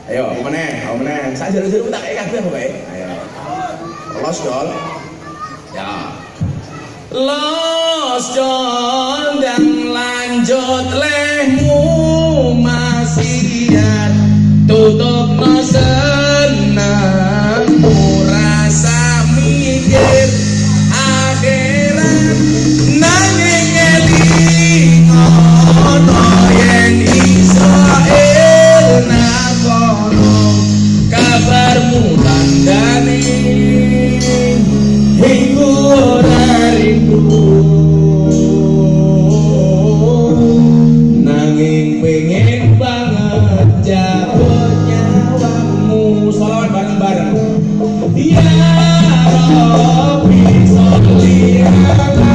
Ayo, apa meneh? Sak jero-jero tak kayak kabeh apa bae. Ayo. Los dol. Ya. Los dol dan lanjut lehmu maksiat tutup no senang rasa mikir akhirat nanging eling ono yen Israel nakono kabarmu tandane hinggu rindu nanging pengen banget jabut nyawamu sholawat bareng-bareng ya Rabbi sholli ala